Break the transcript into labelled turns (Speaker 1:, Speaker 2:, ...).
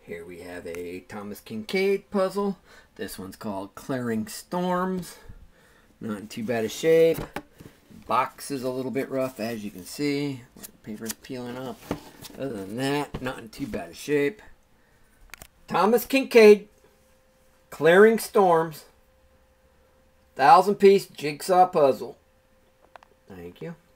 Speaker 1: Here we have a Thomas Kinkade puzzle. This one's called Clearing Storms. Not in too bad a shape. Box is a little bit rough, as you can see. The paper's peeling up. Other than that, not in too bad a shape. Thomas Kinkade, Clearing Storms, 1,000-piece jigsaw puzzle. Thank you.